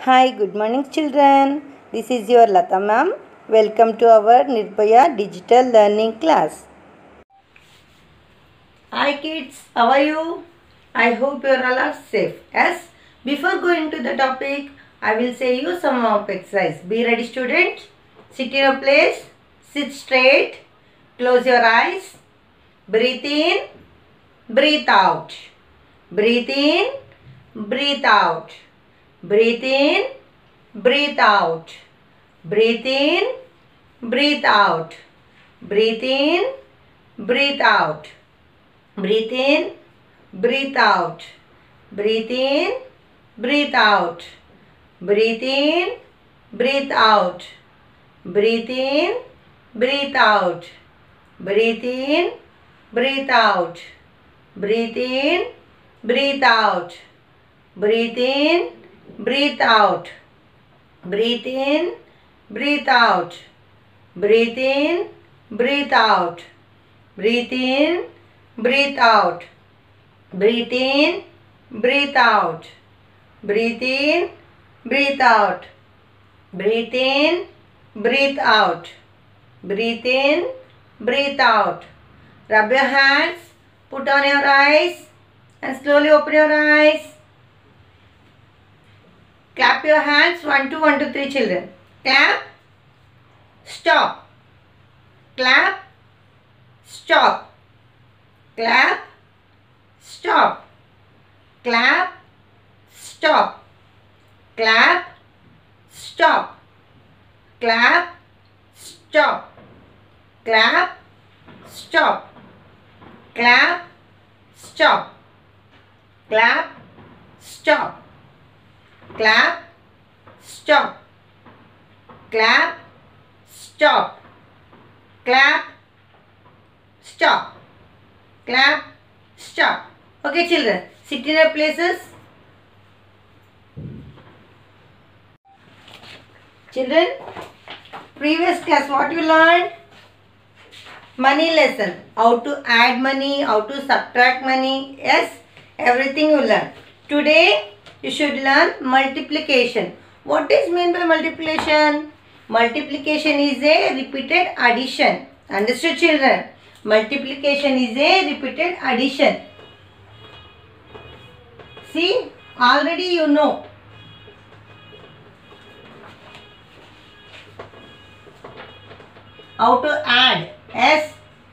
Hi, good morning children. This is your Lata ma'am. Welcome to our Nirbhaya digital learning class. Hi kids, how are you? I hope you all are safe. Yes, before going to the topic, I will say you some of exercise. Be ready student. Sit in your place. Sit straight. Close your eyes. Breathe in. Breathe out. Breathe in. Breathe out. Breathe in. Breathe out. Breathe in. Breathe out. Breathe in. Breathe out. Breathe in. Breathe out. Breathe in. Breathe out. Breathe in. Breathe out. Breathe in. Breathe out. Breathe in. Breathe out. Breathe in. Breathe out. Breathe in. Breathe out. Breathe in. Breathe out. Breathe in. Breathe out. Breathe in. Breathe out. Breathe in. Breathe out. Breathe in. Breathe out. Breathe in. Breathe out. Breathe in. Breathe out. Rub your hands. Put on your eyes. And slowly open your eyes. Clap your hands. 1, 2, 1, 2, 3 children. Clap. Stop. Clap. Stop. Clap. Stop. Clap. Stop. Clap. Stop. Clap. Stop. Clap. Stop. Clap. Stop. Clap. Stop. Clap. Stop. Clap. Stop. Clap. Stop. Clap. Stop. Okay children, sit in your places. Children, previous class what you learned? Money lesson. How to add money, how to subtract money. Yes, everything you learn. Today you should learn multiplication. What is meant by multiplication? Multiplication is a repeated addition. Understood children? Multiplication is a repeated addition. See, already you know. How to add. Yes.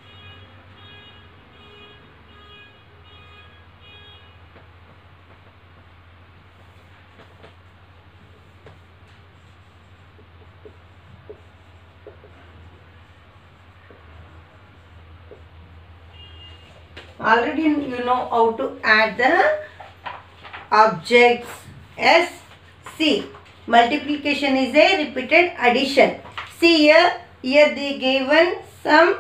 Already you know how to add the objects. Yes. See, multiplication is a repeated addition. See here they given some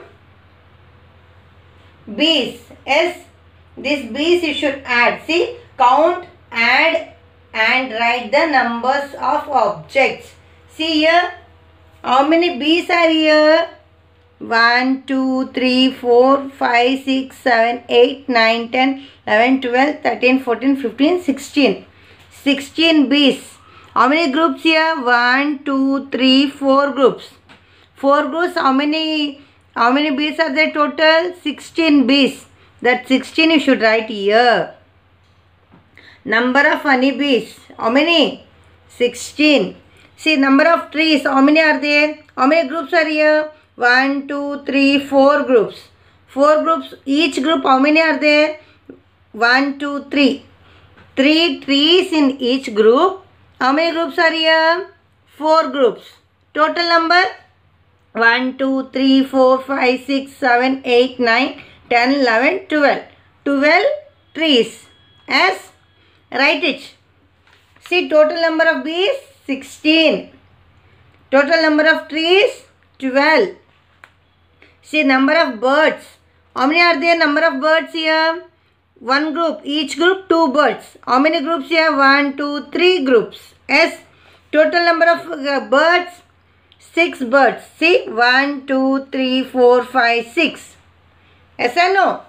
bees. Yes, this bees you should add. See, count, add and write the numbers of objects. See here, how many bees are here? 1, 2, 3, 4, 5, 6, 7, 8, 9, 10, 11, 12, 13, 14, 15, 16. 16 bees. How many groups here? 1, 2, 3, 4 groups. 4 groups, how many bees are there total? 16 bees. That 16 you should write here. Number of honeybees. How many? 16. See, number of trees. How many are there? How many groups are here? 1, 2, 3, 4 groups. 4 groups. Each group how many are there? 1, 2, 3. 3 trees in each group. How many groups are here? 4 groups. Total number? 1, 2, 3, 4, 5, 6, 7, 8, 9, 10, 11, 12. 12 trees. Yes? Write it. See, total number of bees? 16. Total number of trees? 12. See, number of birds. How many are there? Number of birds here? 1 group. Each group 2 birds. How many groups here? 1, 2, 3 groups. Yes. Total number of birds? 6 birds. See, 1, 2, 3, 4, 5, 6. Yes or no?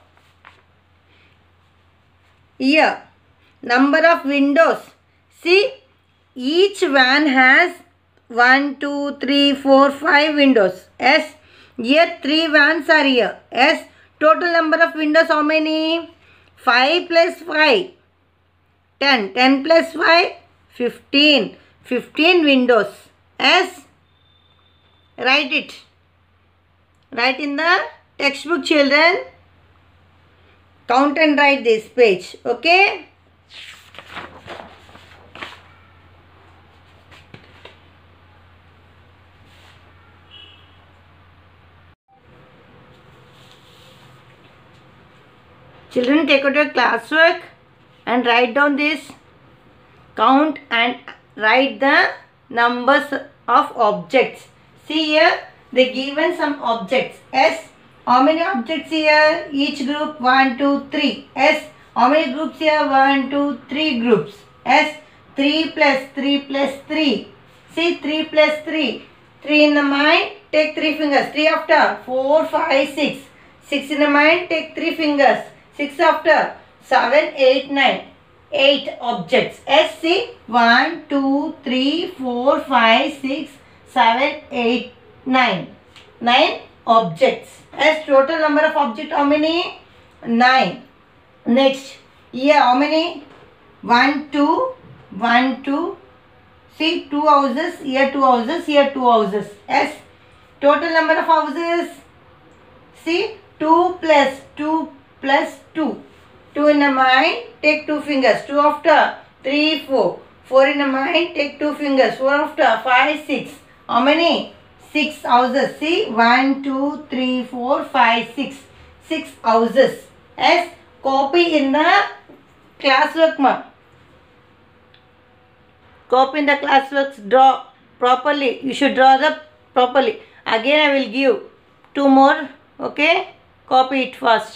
Here. Number of windows. See, each van has 1, 2, 3, 4, 5 windows. Yes. Here 3 vans are here. Yes. Total number of windows how many? 5 plus 5. 10. 10 plus 5. 15. 15 windows. Yes. Write it. Write in the textbook, children. Count and write this page. Okay. Children, take out your classwork and write down this. Count and write the numbers of objects. See here, they given some objects. Yes. How many objects here? Each group 1, 2, 3. Yes. How many groups here? 1, 2, 3 groups. Yes. 3 plus 3 plus 3. See 3 plus 3. 3 in the mind, take 3 fingers. 3 after. 4, 5, 6. 6 in the mind, take 3 fingers. 6 after. 7, 8, 9. 8 objects. Yes, see. 1, 2, 3, 4, 5, 6, 7, 8, 9. 9 objects. As total number of objects how many? 9. Next, here how many? 1, 2, 1, 2. See 2 houses, here 2 houses, here 2 houses. Yes. Total number of houses. See 2 plus 2 plus 2. 2 in the mind, take 2 fingers. 2 after. 3, 4. 4 in the mind, take 2 fingers. 4 after. 5, 6. How many? 6 houses. See 1, 2, 3, 4, 5, 6. 6 houses. Yes. Copy in the classwork, ma. Copy in the classworks. Draw properly. You should draw the properly. Again I will give 2 more. Okay. Copy it first.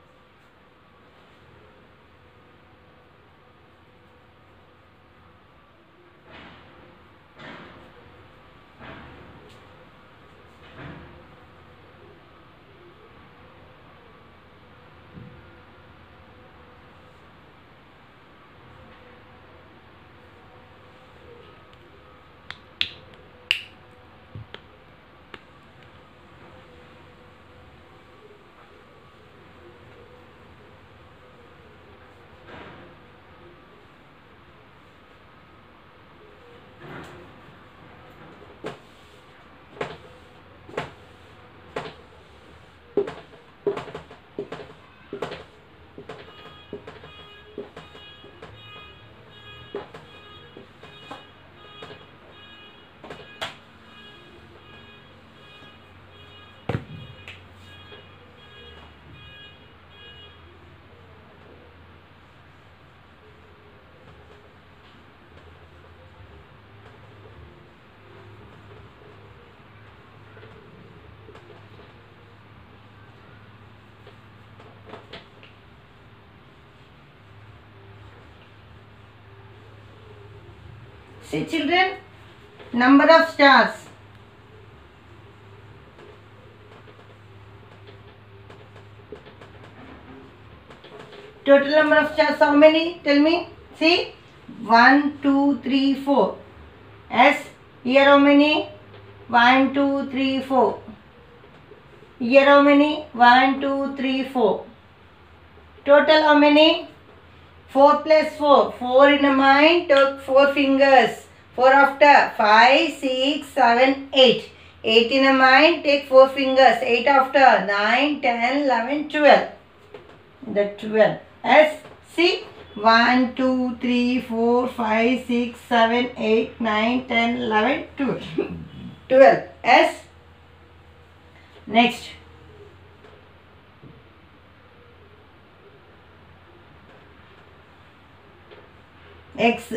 See children, number of stars. Total number of stars how many? Tell me. See 1, 2, 3, 4. Yes. Here how many? 1, 2, 3, 4. Here how many? 1, 2, 3, 4. Total how many? 4 plus 4. 4 in a mind, took 4 fingers. 4 after. 5, 6, 7, 8. 8 in a mind, take 4 fingers. 8 after. 9, 10, 11, 12. The 12. Yes. See. 1, 2, 3, 4, 5, 6, 7, 8, 9, 10, 11, 12. 12. Yes. Next. X.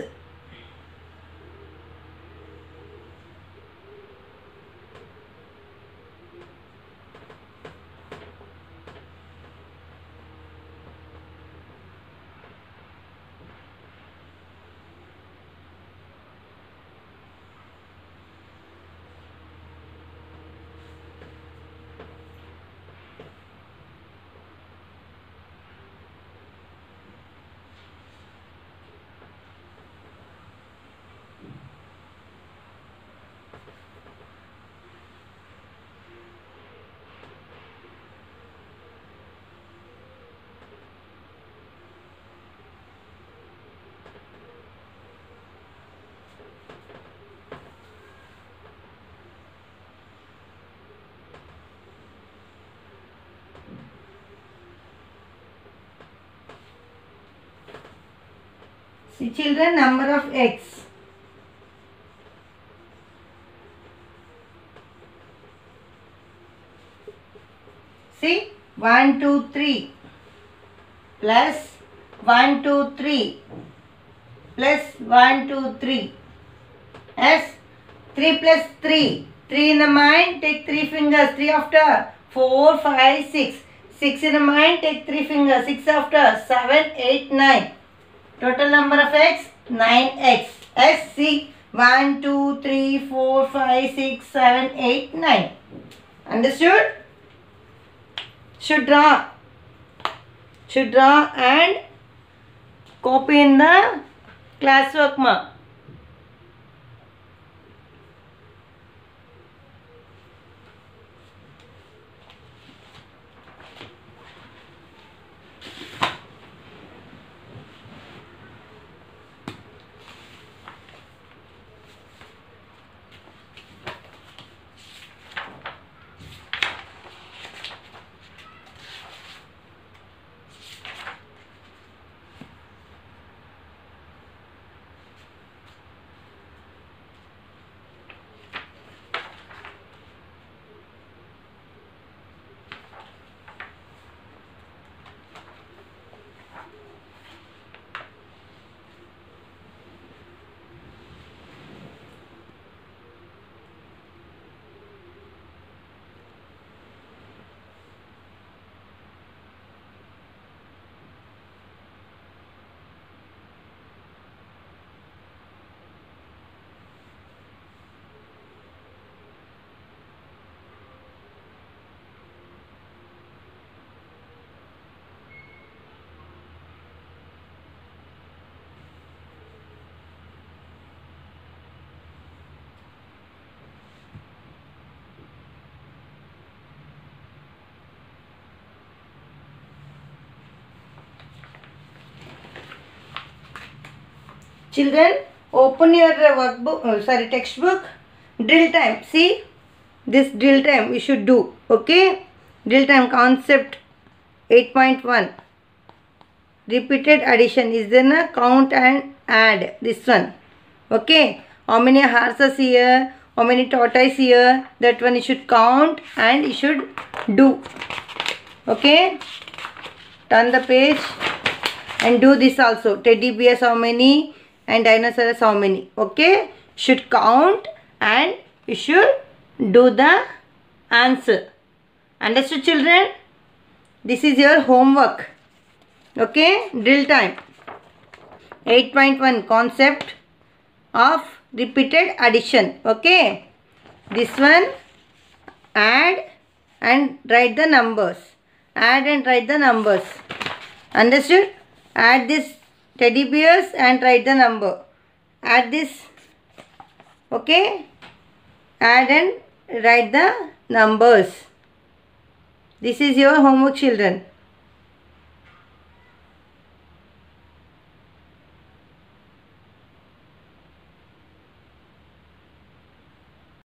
See children, number of eggs. See 1, 2, 3 plus 1, 2, 3 plus 1, 2, 3 as 3 plus 3. 3 in the mind, take 3 fingers. 3 after 4, 5, 6. 6 in the mind, take 3 fingers. 6 after 7, 8, 9. Total number of eggs 9 eggs. S C 1, 2, 3, 4, 5, 6, 7, 8, 9. Understood? Should draw and copy in the classwork mark. Children, open your workbook, textbook. Drill time. See, this drill time we should do. Okay? Drill time concept 8.1. Repeated addition is then a count and add. This one. Okay? How many horses here? How many tortoise here? That one you should count and you should do. Okay? Turn the page and do this also. Teddy bears how many? And dinosaurs how many? Okay, should count and you should do the answer. Understood children? This is your homework. Okay, drill time 8.1 concept of repeated addition. Okay, this one add and write the numbers. Add and write the numbers. Understood? Add this teddy bears and write the number. Add this. Okay. Add and write the numbers. This is your homework children.